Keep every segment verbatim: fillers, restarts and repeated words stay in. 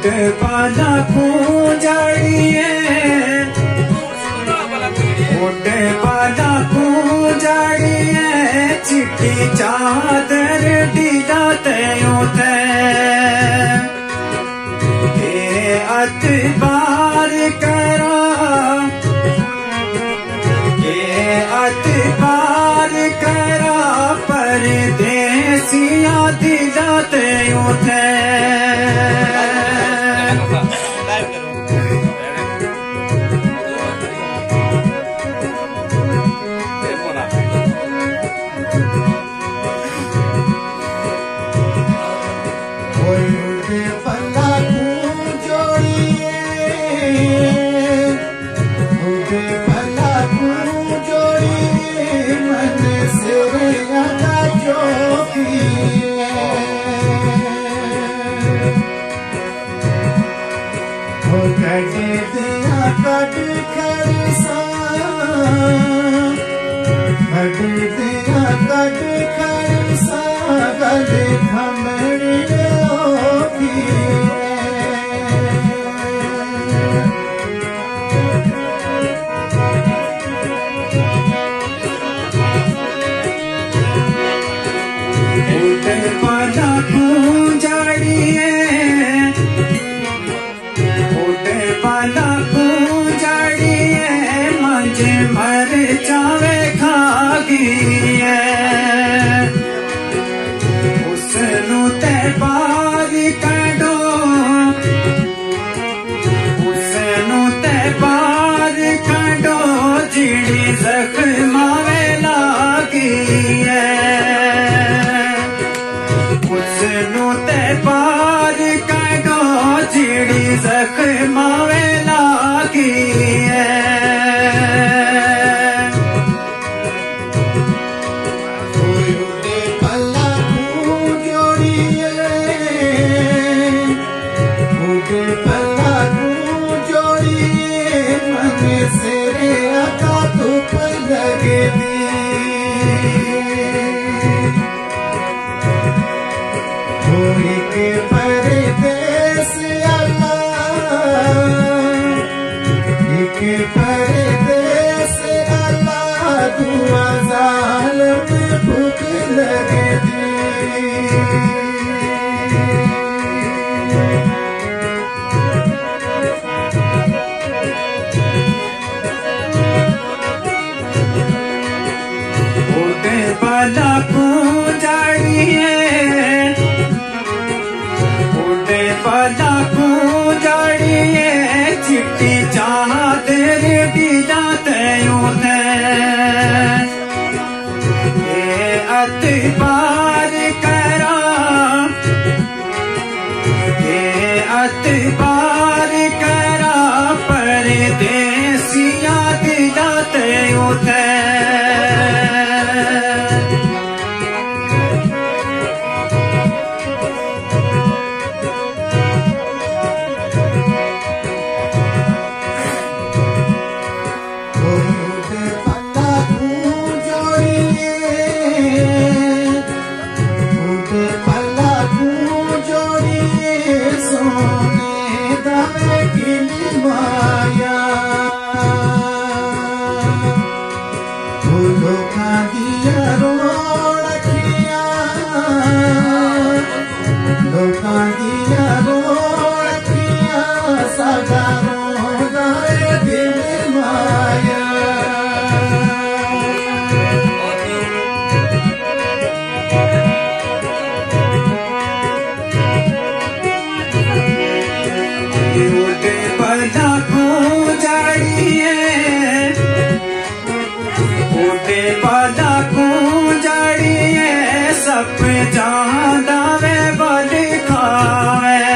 पाला पूजाड़िए उठे पाला पूजाड़िए चिट्टी चादर ढीलाते उठे ये अतबार करा ये अतबार करा परदेसिया दिलाते उठे अतबार करा ये अतबार करा परदेसिया दिलाते उठे जहाँ दावे बल खाए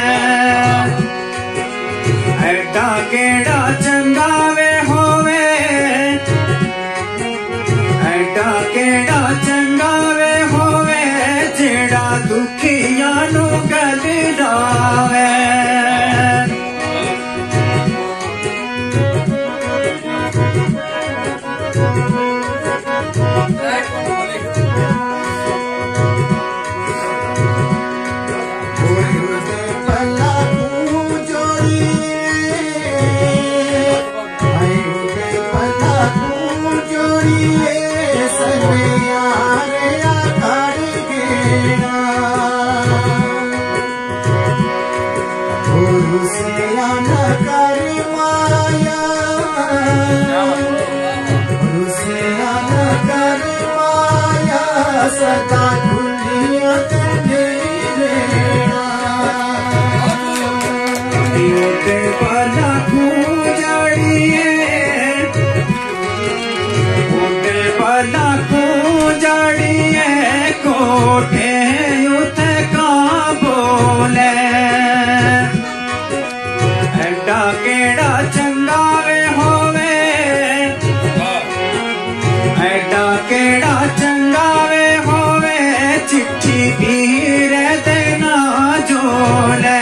रुसिया न कर माया, रुसिया न कर माया, सदा खुलिया ते पला खूंजाड़िए, ते पला खूंजाड़िए, कोठे उते का बोले, एडा केड़ा चंगा वे होवे, एडा केड़ा चंगा वे होवे, चिट्ठी पीर देना जोले।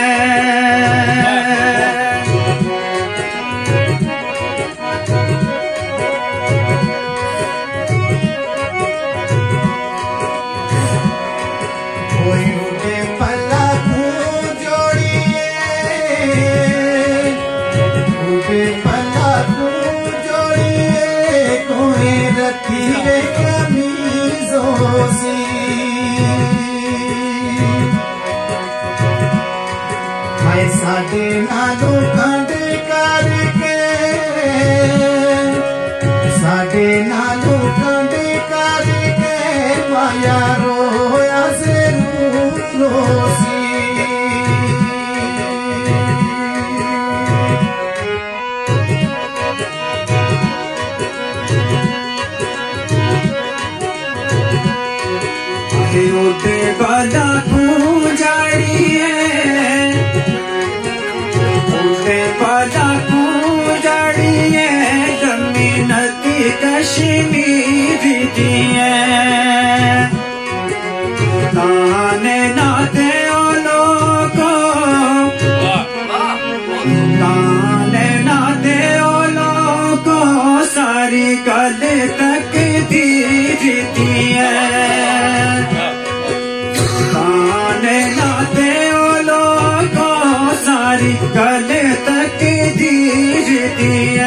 रखिए कमीजों से, मैं साडे नालों खंड करके, साडे नालों खंड करके, माया रोया जरूर रोसी। उठे पला खूंजाड़िए, उठे पला खूंजाड़िए, जमीनती कश्मीरी दिए, ताने ना दे ओ लोगो, ताने ना दे ओ लोगो, सारी गल तक दीर दिए, ताने ना दे ओ लोगो, सारी गल तक दीर दिए।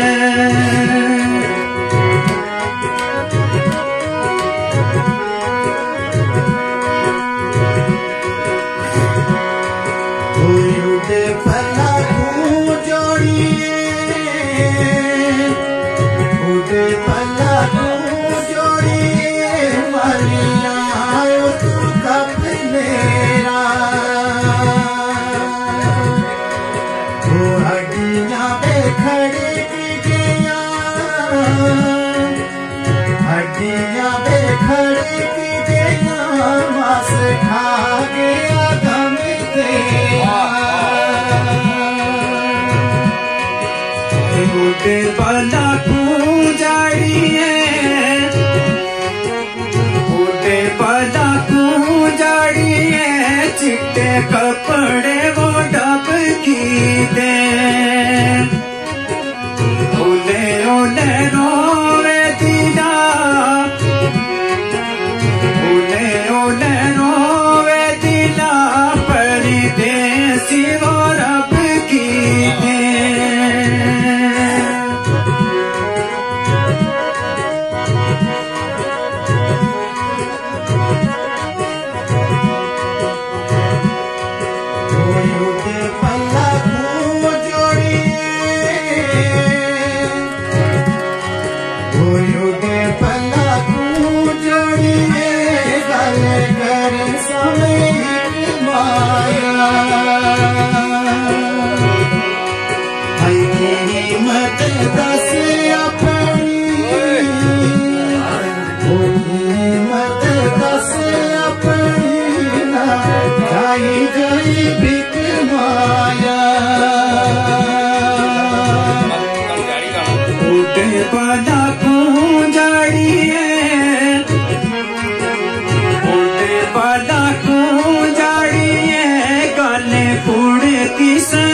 उठे पला खूंजाड़िए, उठे पला खूंजाड़िए, मारिया आयो तू कब मेरा, वो हड्डियां पे खड़क गया, हड्डियां पे खड़क गया, मांस खा गया दम तेरा। उठे पला खूंजाड़िए, उठे पला खूंजाड़िए, चिट्टे कपड़े वो डब की दे, ओले ओले रोवे दिला, ओले ओले रोवे दिला, परदेसी वो रब की दे। उठे पला खूंजाड़िए, उठे पला खूंजाड़िए, गल कर समय माया, आई कीमत दस अपनी, ओ कीमत दस अपनी, ना जाई जाई बिक माया। उठे पला खूंजाड़िए, उठे पला खूंजाड़िए, गल कुड़ की